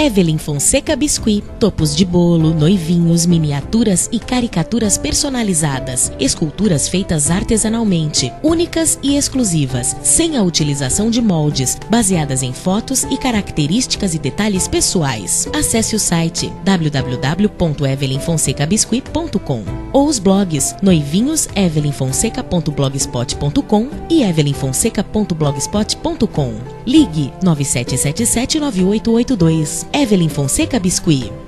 Evelyn Fonseca Biscuit, topos de bolo, noivinhos, miniaturas e caricaturas personalizadas, esculturas feitas artesanalmente, únicas e exclusivas, sem a utilização de moldes, baseadas em fotos e características e detalhes pessoais. Acesse o site www.evelynfonsecabiscuit.com ou os blogs noivinhosevelynfonseca.blogspot.com e evelynfonseca.blogspot.com. Ligue 9777-9882. Evelyn Fonseca Biscuit.